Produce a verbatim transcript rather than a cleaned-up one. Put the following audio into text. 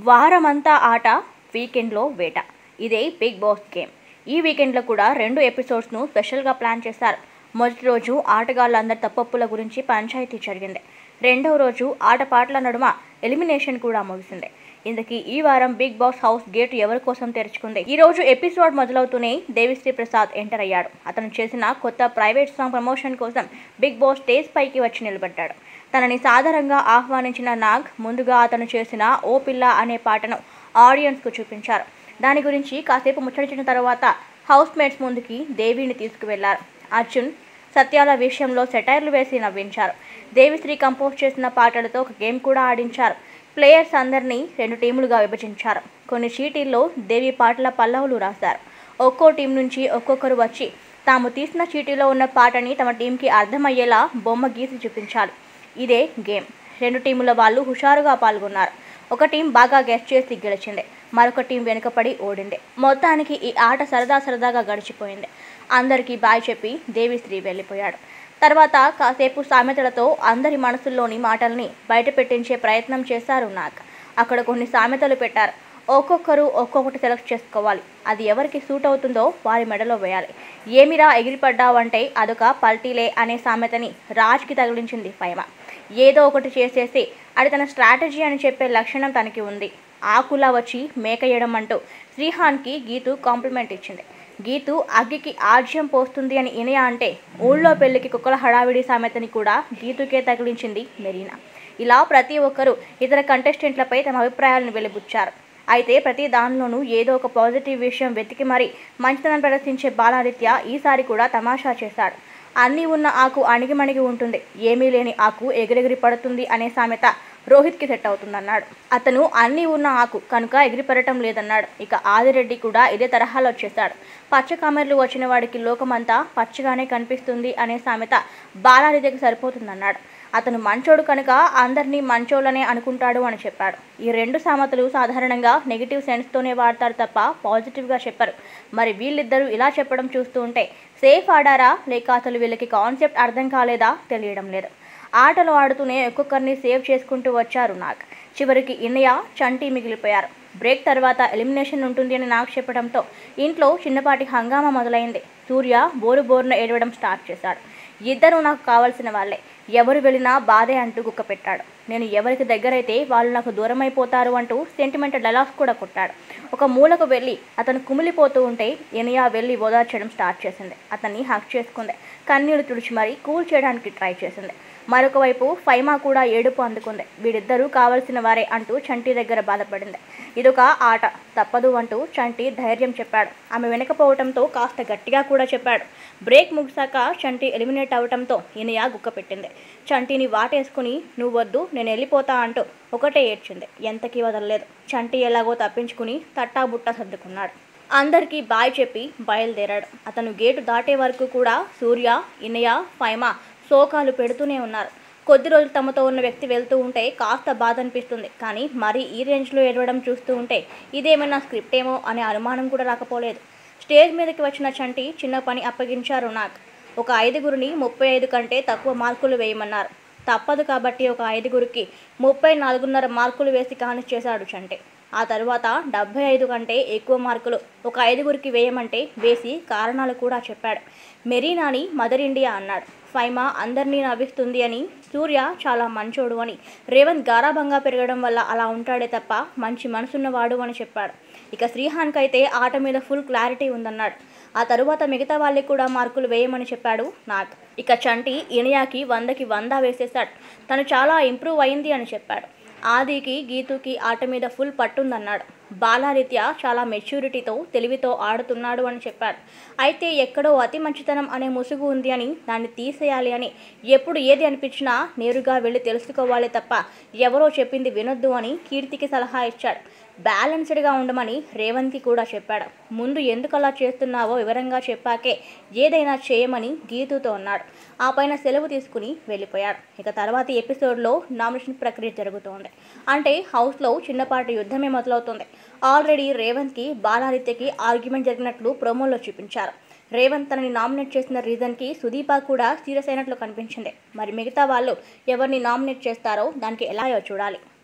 వారమంతా ఆట, వీకెండ్లో వేట. ఇదే బిగ్ బాస్ గేమ్. ఈ వీకెండ్లో కూడా రెండు ఎపిసోడ్స్ను స్పెషల్గా ప్లాన్ చేశారు. మొదటి రోజు ఆటగాళ్ళందరి తప్పప్పుల గురించి పంచాయతీ జరిగింది. రెండవ రోజు ఆటపాటల నడుమ ఎలిమినేషన్ కూడా ముగిసింది. ఇందుకీ ఈ వారం బిగ్ బాస్ హౌస్ గేటు ఎవరి కోసం తెరుచుకుంది? ఈ రోజు ఎపిసోడ్ మొదలవుతూనే దేవిశ్రీ ప్రసాద్ ఎంటర్ అయ్యాడు. అతను చేసిన కొత్త ప్రైవేట్ సాంగ్ ప్రమోషన్ కోసం బిగ్ బాస్ స్టేజ్ పైకి వచ్చి నిలబడ్డాడు. తనని సాధారణంగా ఆహ్వానించిన నాగ్ ముందుగా అతను చేసిన ఓ పిల్ల అనే పాటను ఆడియన్స్కు చూపించారు. దాని గురించి కాసేపు ముచ్చటించిన తర్వాత హౌస్ మేట్స్ ముందుకి దేవిని తీసుకువెళ్లారు. అర్జున్, సత్యాల విషయంలో సెటైర్లు వేసి నవ్వించారు. దేవిశ్రీ కంపోజ్ చేసిన పాటలతో ఒక గేమ్ కూడా ఆడించారు. ప్లేయర్స్ అందరినీ రెండు టీములుగా విభజించారు. కొన్ని చీటీల్లో దేవి పాటల పల్లవులు రాశారు. ఒక్కో టీం నుంచి ఒక్కొక్కరు వచ్చి తాము తీసిన చీటీలో ఉన్న పాటని తమ టీంకి అర్థమయ్యేలా బొమ్మ గీసి చూపించాలి. ఇదే గేమ్. రెండు టీముల వాళ్ళు హుషారుగా పాల్గొన్నారు. ఒక టీం బాగా గెస్ చేసి గెలిచింది, మరొక టీం వెనుకపడి ఓడింది. మొత్తానికి ఈ ఆట సరదా సరదాగా గడిచిపోయింది. అందరికీ బాయ్ చెప్పి దేవిశ్రీ వెళ్ళిపోయాడు. తర్వాత కాసేపు సామెతలతో అందరి మనసుల్లోని మాటల్ని బయట పెట్టించే ప్రయత్నం చేశారు నాగ్. అక్కడ కొన్ని సామెతలు పెట్టారు. ఒక్కొక్కరు ఒక్కొక్కటి సెలెక్ట్ చేసుకోవాలి. అది ఎవరికి సూట్ అవుతుందో వారి మెడలో వేయాలి. ఏమిరా ఎగిరిపడ్డావంటే అదొక పల్టీలే అనే సామెతని రాజ్కి తగిలించింది ఫైమా. ఏదో ఒకటి చేసేసి అది తన స్ట్రాటజీ అని చెప్పే లక్షణం తనకి ఉంది. ఆకులా వచ్చి మేకయ్యడం అంటూ శ్రీహాన్కి గీతు కాంప్లిమెంట్ ఇచ్చింది. గీతు అగ్గికి ఆజ్యం పోస్తుంది అని ఇనయ అంటే ఊళ్ళో పెళ్లికి కుక్కల హడావిడి సామెతని కూడా గీతుకే తగిలించింది మెరీనా. ఇలా ప్రతి ఒక్కరూ ఇతర కంటెస్టెంట్లపై తమ అభిప్రాయాలను వెలిబుచ్చారు. అయితే ప్రతి దానిలోనూ ఏదో ఒక పాజిటివ్ విషయం వెతికి మరీ మంచితనం ప్రదర్శించే బాలాదిత్య ఈసారి కూడా తమాషా చేశాడు. అన్నీ ఉన్న ఆకు అణిగిమణిగి ఉంటుంది, ఏమీ లేని ఆకు ఎగిరెగిరి పడుతుంది అనే సామెత రోహిత్కి సెట్ అవుతుందన్నాడు. అతను అన్నీ ఉన్న ఆకు కనుక ఎగిరిపడటం లేదన్నాడు. ఇక ఆదిరెడ్డి కూడా ఇదే తరహాలో వచ్చేశాడు. పచ్చ కామెర్లు వచ్చిన వాడికి లోకమంతా పచ్చగానే కనిపిస్తుంది అనే సామెత బాలాదిత్యకి సరిపోతుందన్నాడు. అతను మంచోడు కనుక అందరినీ మంచోళ్ళనే అనుకుంటాడు అని చెప్పాడు. ఈ రెండు సామెతలు సాధారణంగా నెగిటివ్ సెన్స్తోనే వాడతారు తప్ప పాజిటివ్గా చెప్పరు. మరి వీళ్ళిద్దరూ ఇలా చెప్పడం చూస్తూ ఉంటే సేఫ్ ఆడారా లేక అసలు వీళ్ళకి కాన్సెప్ట్ అర్థం కాలేదా తెలియడం లేదు. ఆటలు ఆడుతూనే ఒక్కొక్కరిని సేవ్ చేసుకుంటూ వచ్చారు నాగ్. చివరికి ఇన్నయ్య, చంటి మిగిలిపోయారు. బ్రేక్ తర్వాత ఎలిమినేషన్ ఉంటుంది అని నాగ్ చెప్పడంతో ఇంట్లో చిన్నపాటి హంగామా మొదలైంది. సూర్య బోరు బోరున ఏడవడం స్టార్ట్ చేశాడు. ఇద్దరు నాకు కావాల్సిన వాళ్ళే, ఎవరు వెళ్ళినా బాధే అంటూ గుక్క పెట్టాడు. నేను ఎవరికి దగ్గరైతే వాళ్ళు నాకు దూరం అయిపోతారు అంటూ సెంటిమెంటల్ డైలాగ్స్ కూడా కొట్టాడు. ఒక మూలకు వెళ్ళి అతను కుమిలిపోతూ ఉంటే ఇనయ వెళ్ళి ఓదార్చడం స్టార్ట్ చేసింది. అతన్ని హక్ చేసుకుంది. కన్నీళ్లు తుడిచి మరీ కూల్ చేయడానికి ట్రై చేసింది. మరొక వైపు ఫైమా కూడా ఏడుపు అందుకుంది. వీడిద్దరూ కావలసిన వారే అంటూ చంటి దగ్గర బాధపడింది. ఇదొక ఆట, తప్పదు అంటూ చంటి ధైర్యం చెప్పాడు. ఆమె వెనకపోవడంతో కాస్త గట్టిగా కూడా చెప్పాడు. బ్రేక్ ముగిశాక చంటి ఎలిమినేట్ అవడంతో ఇనయ గుక్క పెట్టింది. చంటిని వాటేసుకుని నువ్వు వద్దు నేను వెళ్ళిపోతా అంటూ ఒకటే ఏడ్చింది. ఎంతకీ వదలలేదు. చంటి ఎలాగో తప్పించుకుని తట్టాబుట్టా సర్దుకున్నాడు. అందరికీ బాయ్ చెప్పి బయలుదేరాడు. అతను గేటు దాటే వరకు కూడా సూర్య, ఇనయ, ఫైమా శోకాలు పెడుతూనే ఉన్నారు. కొద్ది రోజులు తమతో ఉన్న వ్యక్తి వెళ్తూ ఉంటే కాస్త బాధ అనిపిస్తుంది. కానీ మరీ ఈ రేంజ్లో ఏడవడం చూస్తూ ఉంటే ఇదేమైనా స్క్రిప్ట్ ఏమో అనే అనుమానం కూడా రాకపోలేదు. స్టేజ్ మీదకి వచ్చిన చంటి చిన్న పని అప్పగించారు నాగ్. ఒక ఐదుగురిని ముప్పై ఐదు కంటే తక్కువ మార్కులు వేయమన్నారు. తప్పదు కాబట్టి ఒక ఐదుగురికి ముప్పై నాలుగున్నర మార్కులు వేసి కానిచ్చేశాడు చంటి. ఆ తర్వాత డెబ్బై ఐదు కంటే ఎక్కువ మార్కులు ఒక ఐదుగురికి వేయమంటే వేసి కారణాలు కూడా చెప్పాడు. మెరీనాని మదర్ ఇండియా అన్నాడు. ఫైమా అందరినీ నవ్విస్తుంది అని, సూర్య చాలా మంచోడు అని, రేవంత్ గారాభంగా పెరగడం వల్ల అలా ఉంటాడే తప్ప మంచి మనసున్నవాడు అని చెప్పాడు. ఇక శ్రీహాన్కి అయితే ఆట మీద ఫుల్ క్లారిటీ ఉందన్నాడు. ఆ తరువాత మిగతా వాళ్ళకి కూడా మార్కులు వేయమని చెప్పాడు నాగ్. ఇక చంటి ఇనయాకి వందకి వంద వేసేశాడు. తను చాలా ఇంప్రూవ్ అయింది అని చెప్పాడు. ఆదికి, గీతుకి ఆట మీద ఫుల్ పట్టుందన్నాడు. బాలాదిత్య చాలా మెచ్యూరిటీతో తెలివితో ఆడుతున్నాడు అని చెప్పాడు. అయితే ఎక్కడో అతి మంచితనం అనే ముసుగు ఉంది అని, దాన్ని తీసేయాలి అని, ఎప్పుడు ఏది అనిపించినా నేరుగా వెళ్ళి తెలుసుకోవాలి తప్ప ఎవరో చెప్పింది వినొద్దు అని కీర్తికి సలహా ఇచ్చాడు. బ్యాలెన్స్డ్గా ఉండమని రేవంత్కి కూడా చెప్పాడు. ముందు ఎందుకు అలా చేస్తున్నావో వివరంగా చెప్పాకే ఏదైనా చేయమని గీతుతో అన్నాడు. ఆ పైన సెలవు తీసుకుని వెళ్ళిపోయాడు. ఇక తర్వాతి ఎపిసోడ్లో నామినేషన్ ప్రక్రియ జరుగుతోంది. అంటే హౌస్లో చిన్నపాటి యుద్ధమే మొదలవుతుంది. ఆల్రెడీ రేవంత్కి, బాలాదిత్యకి ఆర్గ్యుమెంట్ జరిగినట్లు ప్రోమోలో చూపించారు. రేవంత్ తనని నామినేట్ చేసిన రీజన్కి సుదీప కూడా సీరియస్ అయినట్లు కనిపించింది. మరి మిగతా వాళ్ళు ఎవరిని నామినేట్ చేస్తారో దానికి ఎలాగో చూడాలి.